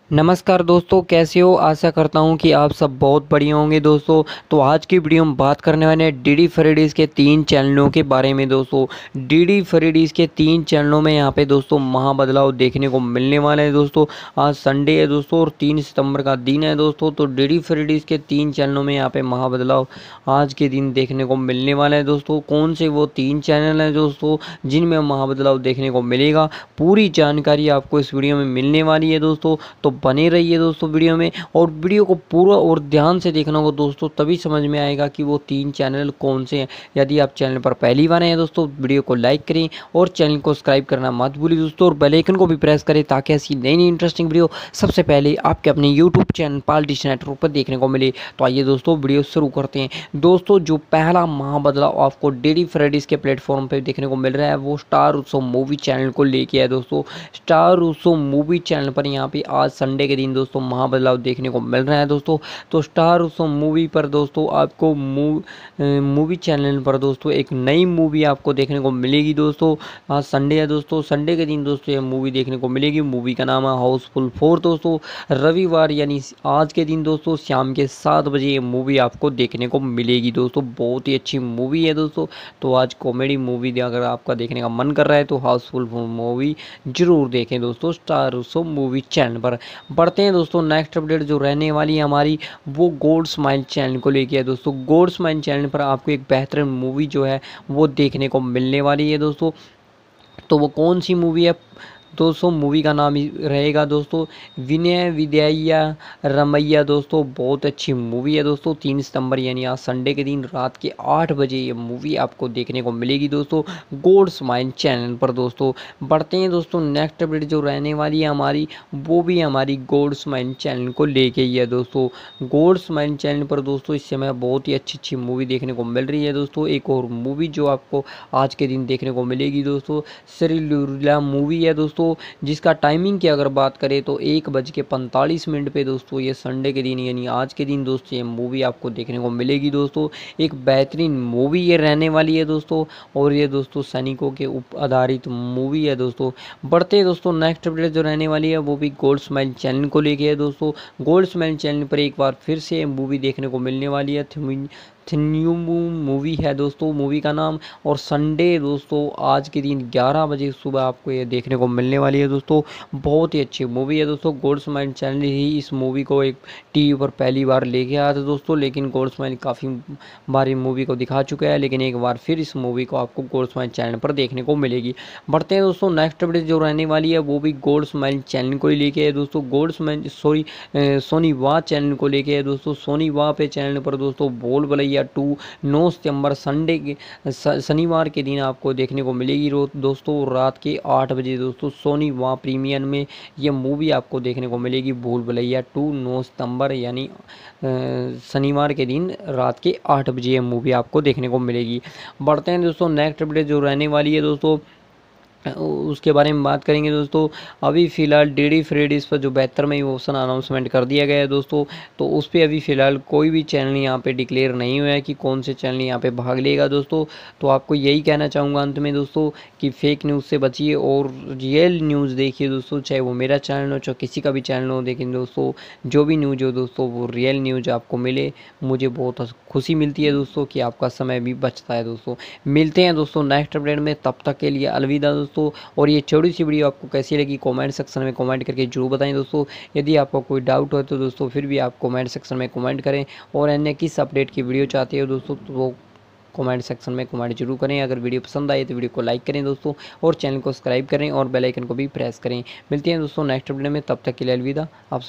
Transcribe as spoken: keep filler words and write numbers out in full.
नमस्कार दोस्तों, कैसे हो। आशा करता हूँ कि आप सब बहुत बढ़िया होंगे दोस्तों। तो आज की वीडियो में बात करने वाले हैं डीडी फरीडीज़ के तीन चैनलों के बारे में दोस्तों। डीडी फरीडीज़ के तीन चैनलों में यहाँ पे दोस्तों महाबदलाव देखने को मिलने वाले हैं दोस्तों। आज संडे है दोस्तों और तीन सितंबर का दिन है दोस्तों। तो डीडी फरीडीज़ के तीन चैनलों में यहाँ पे महाबदलाव आज के दिन देखने को मिलने वाला है दोस्तों। कौन से वो तीन चैनल हैं दोस्तों जिनमें महाबदलाव देखने को मिलेगा, पूरी जानकारी आपको इस वीडियो में मिलने वाली है दोस्तों। तो बने रहिए दोस्तों वीडियो में, और वीडियो को पूरा और ध्यान से देखना होगा दोस्तों, तभी समझ में आएगा कि वो तीन चैनल कौन से हैं। यदि आप चैनल पर पहली बार आए हैं दोस्तों, वीडियो को लाइक करें और चैनल को सब्सक्राइब करना मत भूलिए दोस्तों, और बेल आइकन को भी प्रेस करें ताकि ऐसी नई नई इंटरेस्टिंग वीडियो सबसे पहले आपके अपने यूट्यूब चैनल पॉलिटिशियन नेटवर्क पर देखने को मिले। तो आइए दोस्तों वीडियो शुरू करते हैं दोस्तों। जो पहला महाबदलाव आपको डीडी फरीडीज़ के प्लेटफॉर्म पर देखने को मिल रहा है वो स्टार उत्सव मूवी चैनल को लेके है दोस्तों। स्टार उत्सव मूवी चैनल पर यहाँ पे आज संडे के दिन दोस्तों महाबदलाव देखने को मिल रहा है दोस्तों। तो स्टार उत्सव मूवी पर दोस्तों आपको मूवी चैनल पर दोस्तों एक नई मूवी आपको देखने को मिलेगी दोस्तों। आज संडे है दोस्तों, संडे के दिन दोस्तों ये मूवी देखने को मिलेगी। मूवी का नाम है हाउसफुल फोर दोस्तों। रविवार यानी आज के दिन दोस्तों शाम के सात बजे ये मूवी आपको देखने को मिलेगी दोस्तों। बहुत ही अच्छी मूवी है दोस्तों। तो आज कॉमेडी मूवी अगर आपका देखने का मन कर रहा है तो हाउसफुल मूवी जरूर देखें दोस्तों स्टार उत्सव मूवी चैनल पर। बढ़ते हैं दोस्तों, नेक्स्ट अपडेट जो रहने वाली है हमारी वो गोल्ड स्माइल चैनल को लेके है दोस्तों। गोल्ड स्माइल चैनल पर आपको एक बेहतरीन मूवी जो है वो देखने को मिलने वाली है दोस्तों। तो वो कौन सी मूवी है दोस्तों? मूवी का नाम ही रहेगा दोस्तों विनय विद्या रमैया दोस्तों। बहुत अच्छी मूवी है दोस्तों। तीन सितंबर यानी आज संडे के दिन रात के आठ बजे ये मूवी आपको देखने को मिलेगी दोस्तों गोल्ड स्माइल चैनल पर दोस्तों। बढ़ते हैं दोस्तों, नेक्स्ट अपडेट जो रहने वाली है हमारी वो भी हमारी गोल्ड स्माइल चैनल को लेके ही है दोस्तों। गोल्ड स्माइल चैनल पर दोस्तों इस समय बहुत ही अच्छी अच्छी मूवी देखने को मिल रही है दोस्तों। एक और मूवी जो आपको आज के दिन देखने को मिलेगी दोस्तों श्रीलीला मूवी है दोस्तों, जिसका टाइमिंग की अगर बात करें तो एक बज के पैंतालीस मिनट पे दोस्तों ये संडे के दिन यानी आज के दिन दोस्तों ये मूवी आपको देखने को मिलेगी दोस्तों। एक बेहतरीन मूवी ये रहने वाली है दोस्तों, और ये दोस्तों सैनिकों के ऊपर आधारित मूवी है दोस्तों। बढ़ते हैं दोस्तों, नेक्स्ट अपडेट जो रहने वाली है वो भी गोल्ड स्माइल चैनल को लेके है दोस्तों। गोल्ड स्माइल चैनल पर एक बार फिर से मूवी देखने को मिलने वाली है। न्यू मूवी है दोस्तों मूवी का नाम, और संडे दोस्तों आज के दिन ग्यारह बजे सुबह आपको ये देखने को मिलने वाली है दोस्तों। बहुत ही अच्छी मूवी है दोस्तों। गोल्ड स्माइल चैनल ही इस मूवी को एक टीवी पर पहली बार लेके आया था दोस्तों, लेकिन गोल्ड स्माइल काफ़ी बार मूवी को दिखा चुका है, लेकिन एक बार फिर इस मूवी को आपको गोल्ड स्माइल चैनल पर देखने को मिलेगी। बढ़ते हैं दोस्तों, नेक्स्ट अपडेट जो रहने वाली है वो भी गोल्ड स्माइल चैनल को ही लेके है दोस्तों। गोल्ड स्माइल सॉरी सोनी वाह चैनल को लेके है दोस्तों। सोनी वाह पे चैनल पर दोस्तों बोल भलैया टू नौ सितंबर संडे के शनिवार के दिन आपको देखने को मिलेगी दोस्तों रात के आठ बजे दोस्तों। सोनी वाह प्रीमियम में ये मूवी आपको देखने को मिलेगी भूल भुलैया टू नौ सितंबर यानी शनिवार के दिन रात के आठ बजे ये मूवी आपको देखने को मिलेगी। बढ़ते हैं दोस्तों, नेक्स्ट अपडेट जो रहने वाली है दोस्तों उसके बारे में बात करेंगे दोस्तों। अभी फ़िलहाल डीडी फरीडीज़ पर जो बेहतरमई ऑप्शन अनाउंसमेंट कर दिया गया है दोस्तों, तो उस पर अभी फ़िलहाल कोई भी चैनल यहाँ पे डिक्लेयर नहीं हुआ है कि कौन से चैनल यहाँ पे भाग लेगा दोस्तों। तो आपको यही कहना चाहूँगा अंत में दोस्तों कि फेक न्यूज़ से बचिए और रियल न्यूज़ देखिए दोस्तों, चाहे वो मेरा चैनल हो चाहे किसी का भी चैनल हो। लेकिन दोस्तों जो भी न्यूज़ हो दोस्तों वो रियल न्यूज़ आपको मिले, मुझे बहुत खुशी मिलती है दोस्तों कि आपका समय भी बचता है दोस्तों। मिलते हैं दोस्तों नेक्स्ट अपडेट में, तब तक के लिए अलविदा दोस्तों। और ये छोटी सी वीडियो आपको कैसी लगी कमेंट सेक्शन में कमेंट करके जरूर बताएं दोस्तों। यदि आपको कोई डाउट हो तो दोस्तों फिर भी आप कमेंट सेक्शन में कमेंट करें, और अन्य किस अपडेट की वीडियो चाहते हो दोस्तों तो वो कमेंट सेक्शन में कमेंट जरूर करें। अगर वीडियो पसंद आए तो वीडियो को लाइक करें दोस्तों, और चैनल को सब्सक्राइब करें और बेल आइकन को भी प्रेस करें। मिलते हैं दोस्तों नेक्स्ट वीडियो में, तब तक के लिए अलविदा। आप